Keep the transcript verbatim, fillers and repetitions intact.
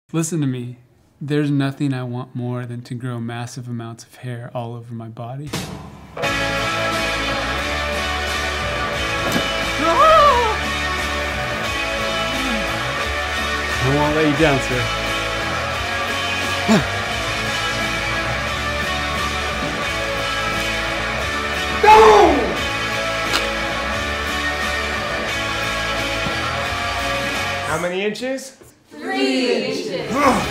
Listen to me. There's nothing I want more than to grow massive amounts of hair all over my body. I won't let you down, sir. No! How many inches? Three inches.